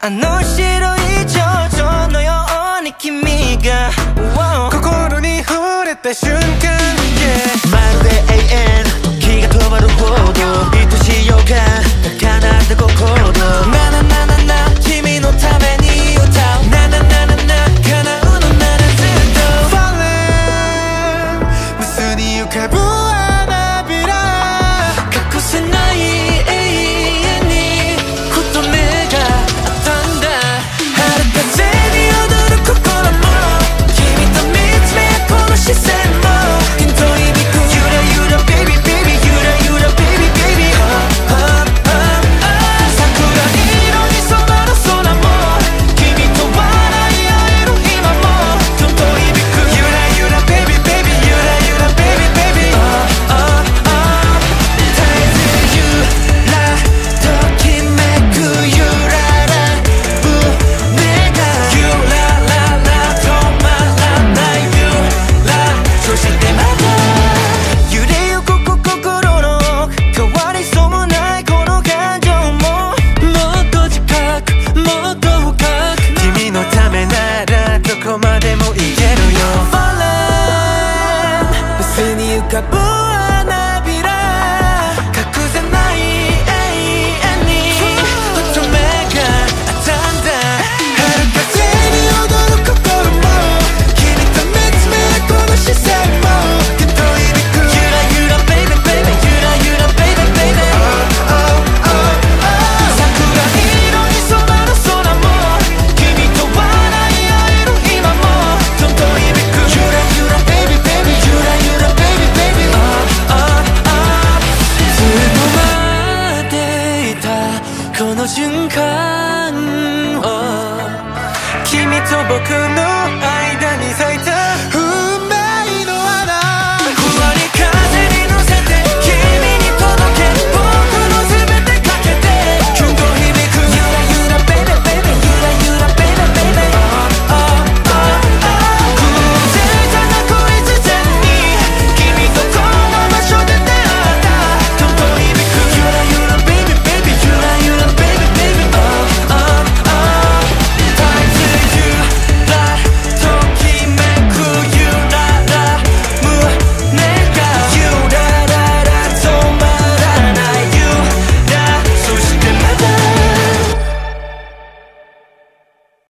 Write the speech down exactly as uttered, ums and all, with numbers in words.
あの白い蝶々のように君が心に触れた瞬間、yeah、 まるで永遠時が止まるほど愛しい予感高鳴った心ななななな君のために歌うななななな叶うのならずっと Falling 無数に浮かぶ花びら隠せない永遠にふと目が合ったんだ春風に踊る心も君と見つめこの視線もひと響くゆらゆら baby baby ゆらゆら baby baby oh, oh, oh, oh 桜色に染まる空も君と笑い合える今もひと響くゆらゆら baby baby ゆらゆら baby baby oh, oh, oh 絶えずゆらときめくゆらら胸がゆららら止まらないゆらそしてまた揺れゆく心の変わりそうもないこの感情ももっと近くもっと深く君のためならどこまでも行けるよ Falling 無数に浮かぶ花びら隠せない永遠にふと目が合ったんだ春風に踊る心も君と見つめこの視線もひと響くゆらゆら baby baby ゆらゆら baby baby oh, oh, oh, oh 桜色に染まる空も君と笑い合える今もひと響くゆらゆら baby baby ゆらゆら baby baby oh, oh, oh ずっと待っていたこの瞬間を君と僕の間に咲いた